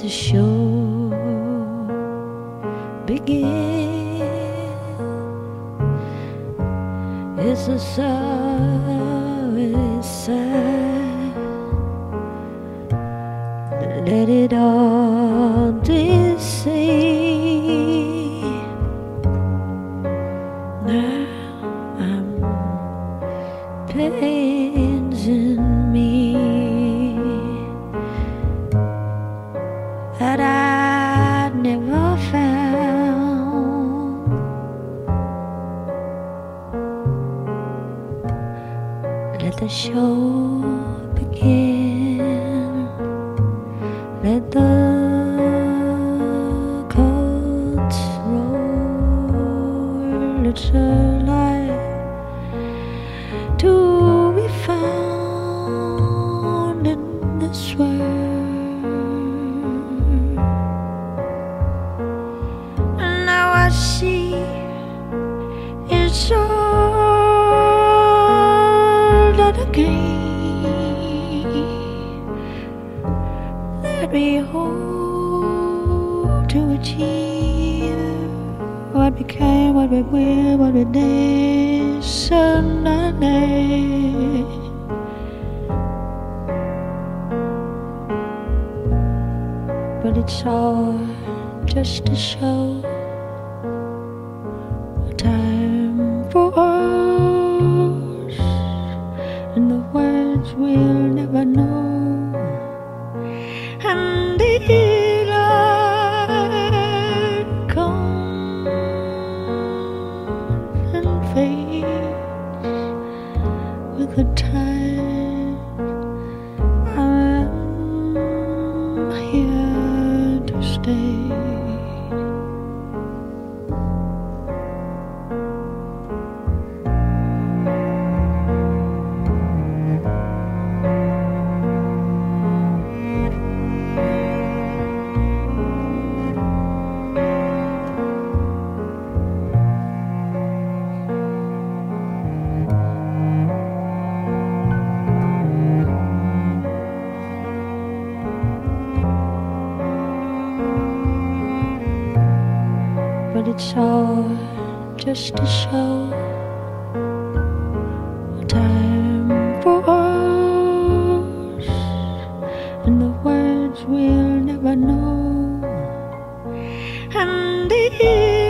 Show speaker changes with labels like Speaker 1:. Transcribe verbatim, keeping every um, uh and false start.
Speaker 1: the show begin. It's a sorry sign. Let it all deceive. Now I'm pains in me that I never found. Let the show begin. Let the coats roll. It's a light to be found in this world. And now I see it's all that a game. Let me hope to achieve what became, what we will, what we did Sunday. But it's all just a show, a time for us, and the words we'll never know. And the light comes and fades with the tide. I'm here to stay. But it's all just a show, a time for us, and the words we'll never know. And the